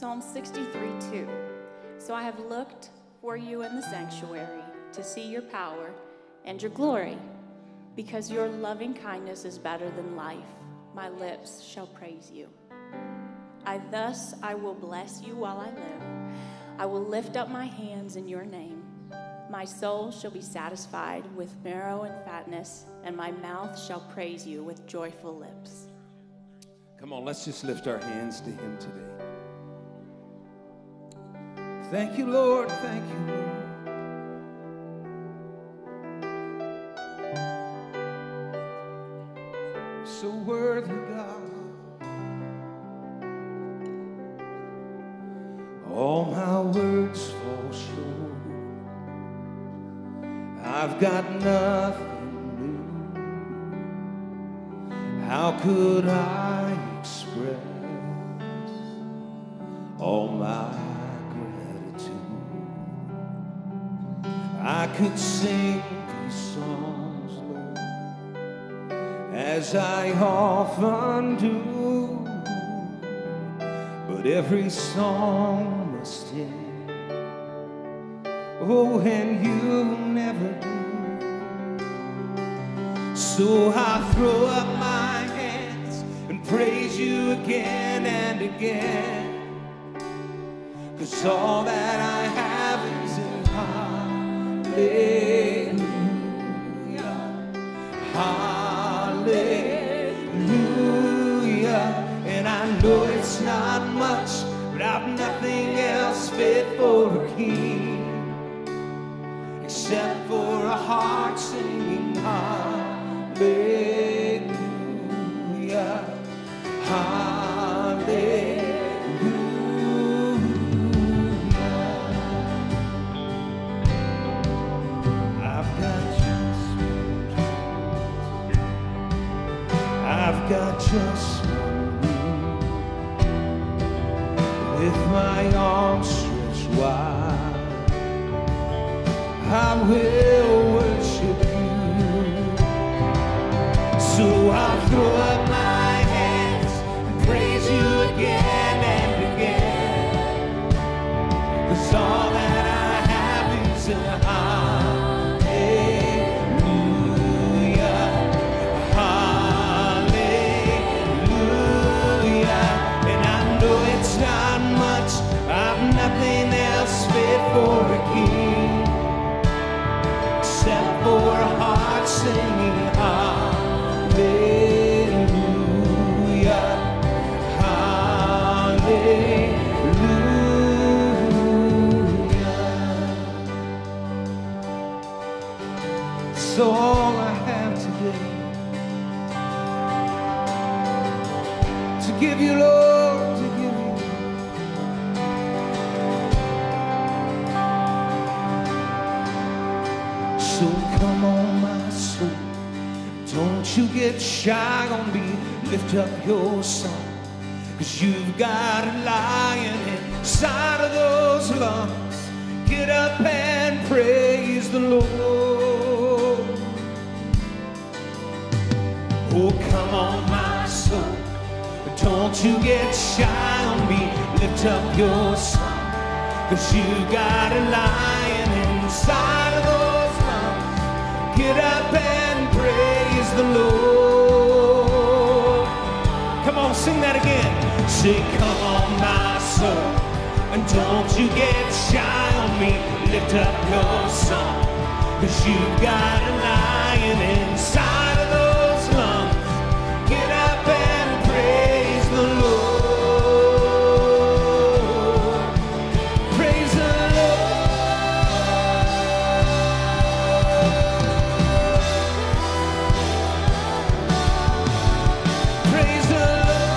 Psalm 63:2. So I have looked for you in the sanctuary to see your power and your glory, because your loving kindness is better than life. My lips shall praise you. I will bless you while I live. I will lift up my hands in your name. My soul shall be satisfied with marrow and fatness, and my mouth shall praise you with joyful lips. Come on, let's just lift our hands to him today. Thank you, Lord. Thank you, Lord. So worthy, God. All my words fall short. I've got nothing new. How could I express all my gratitude? I could sing these songs, Lord, as I often do, but every song must end. Oh, and you never do. So I throw up my hands and praise you again and again, 'cause all that I have is in hallelujah, hallelujah. And I know it's not much, but I've nothing else fit for a king except for a heart singing hallelujah, hallelujah. I've got just with my arms stretched wide, I will worship you. So I'll throw up my hands and praise you again and again, 'cause all that I have is a hallelujah, hallelujah. And I know it's not much, I've nothing else fit for a king except for a heart singing hallelujah, hallelujah. So all I have today to give you, Lord, to give you. So come on, my soul, don't you get shy on me, lift up your song, 'cause you've got a lion inside of those lungs. Get up and praise the Lord. Oh, come on, my soul, don't you get shy on me, lift up your song, 'cause you've got a lion inside of those lungs. Get up and praise the Lord. Come on, sing that again. Say, come on, my soul, and don't you get shy on me, lift up your song, 'cause you've got a lion inside of those lungs. Get up and praise the Lord. Praise the Lord. Praise the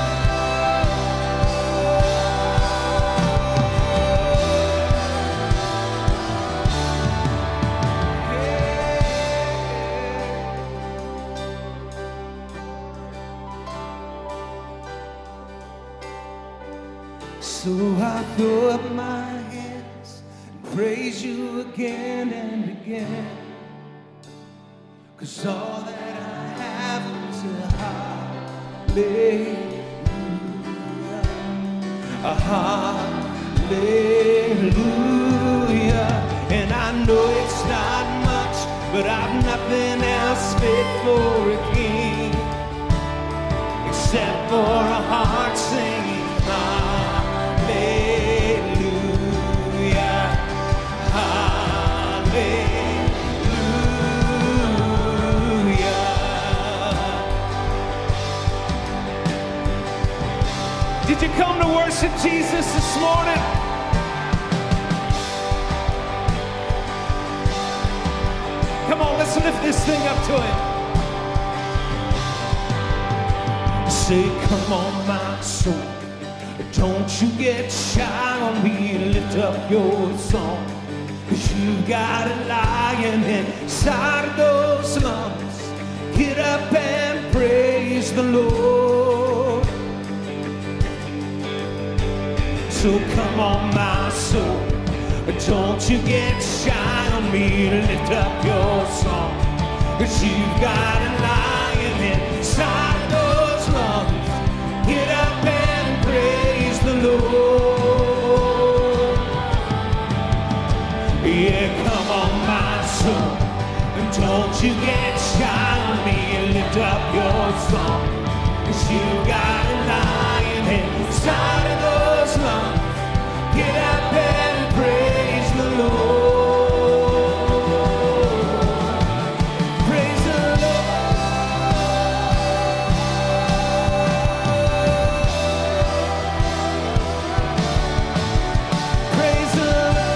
So I throw up my hands and praise you again and again, 'cause all that I have is a hallelujah. Hallelujah. And I know it's not much, but I've nothing else fit for a king except for a heart singing hallelujah, hallelujah. Did you come to worship Jesus this morning? Come on, let's lift this thing up to him. Say, come on, my soul, don't you get shy on me. Lift up your song, 'cause you got a lion inside of those lungs. Get up and praise the Lord. So come on, my soul, don't you get shy on me. Lift up your song, 'cause you've got a lion inside of those lungs. Get up and praise the Lord. Yeah, come on, my soul, don't you get shy on me. Lift up your song, 'cause you've got a lion inside of those lungs. Get up and praise the Lord. Praise the Lord. Praise the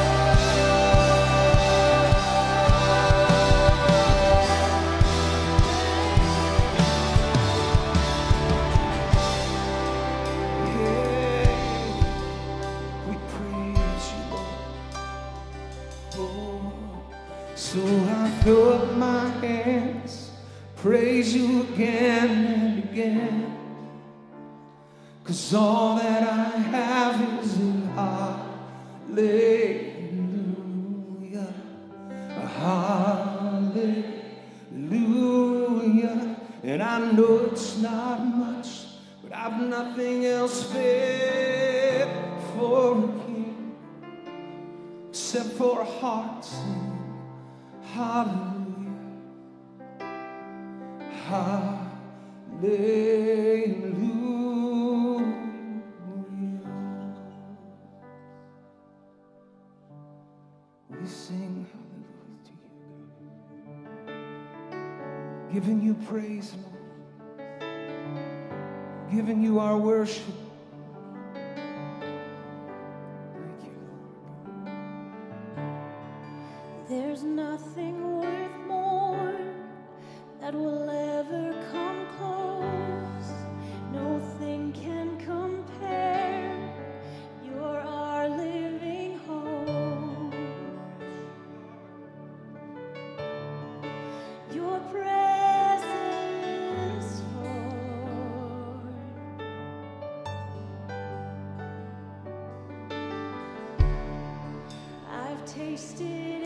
so I throw up my hands, praise you again and again, 'cause all that I have is a hallelujah, a hallelujah. And I know it's not much, but I've nothing else fit for a king except for a heart singing hallelujah, hallelujah. We sing hallelujah to you, God. Giving you praise, Lord. Giving you our worship. There's nothing worth more that will ever come close. Nothing can compare. You're our living hope. Your presence, Lord. I've tasted